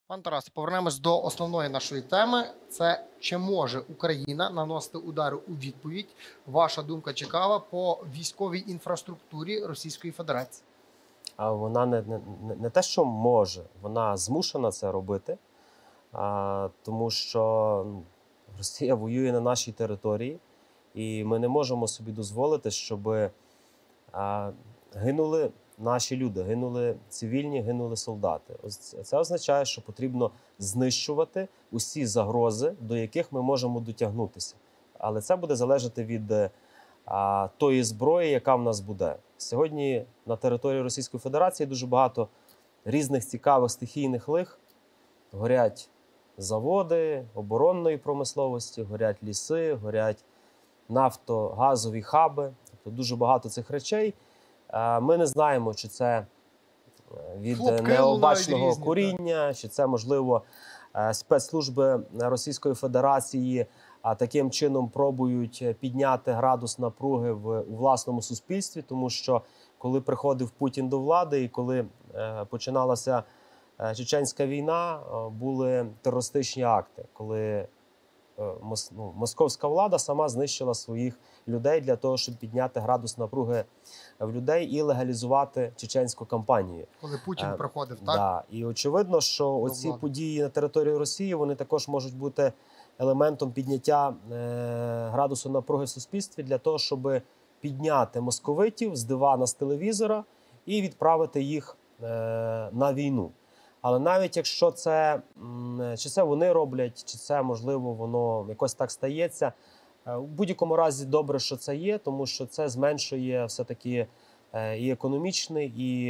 Пан Тарас, повернемось до основної нашої теми. Це чи може Україна наносити удари у відповідь? Ваша думка цікава по військовій інфраструктурі Російської Федерації. А вона не те, що може, вона змушена це робити, тому що Росія воює на нашій території, і ми не можемо собі дозволити, щоб гинули наші люди, гинули цивільні, гинули солдати. Це означає, що потрібно знищувати усі загрози, до яких ми можемо дотягнутися. Але це буде залежати від тої зброї, яка в нас буде. Сьогодні на території Російської Федерації дуже багато різних цікавих стихійних лих. Горять заводи оборонної промисловості, горять ліси, горять нафтогазові хаби. Тобто дуже багато цих речей. Ми не знаємо, чи це від необачного куріння, чи це, можливо, спецслужби Російської Федерації таким чином пробують підняти градус напруги у власному суспільстві, тому що коли приходив Путін до влади і коли починалася чеченська війна, були терористичні акти, коли московська влада сама знищила своїх людей для того, щоб підняти градус напруги в людей і легалізувати чеченську кампанію. Коли Путін приходив, так? Да. І очевидно, що оці події на території Росії, вони також можуть бути елементом підняття градусу напруги в суспільстві для того, щоб підняти московитів з дивана, з телевізора і відправити їх на війну. Але навіть якщо це, чи це вони роблять, чи це, можливо, воно якось так стається, в будь-якому разі добре, що це є, тому що це зменшує все-таки і економічний,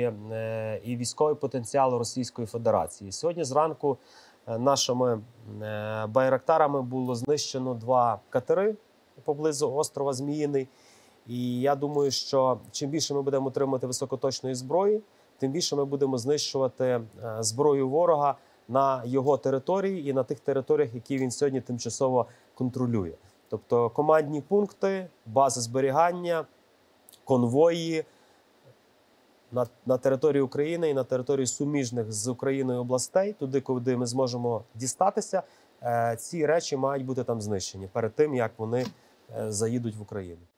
і військовий потенціал Російської Федерації. Сьогодні зранку нашими байрактарами було знищено 2 катери поблизу острова Зміїний. І я думаю, що чим більше ми будемо отримувати високоточної зброї, тим більше ми будемо знищувати зброю ворога на його території і на тих територіях, які він сьогодні тимчасово контролює. Тобто командні пункти, бази зберігання, конвої на території України і на території суміжних з Україною областей, туди, куди ми зможемо дістатися, ці речі мають бути там знищені перед тим, як вони заїдуть в Україну.